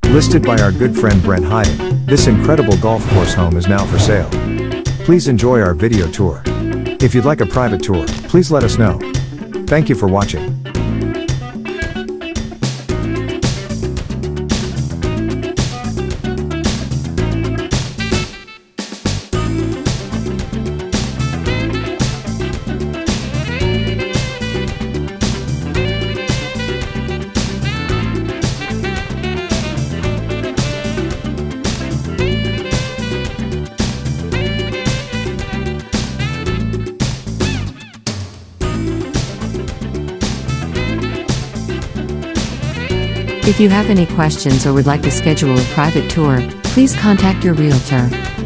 Listed by our good friend Brent Heiden, this incredible golf course home is now for sale. Please enjoy our video tour. If you'd like a private tour, please let us know. Thank you for watching. If you have any questions or would like to schedule a private tour, please contact your realtor.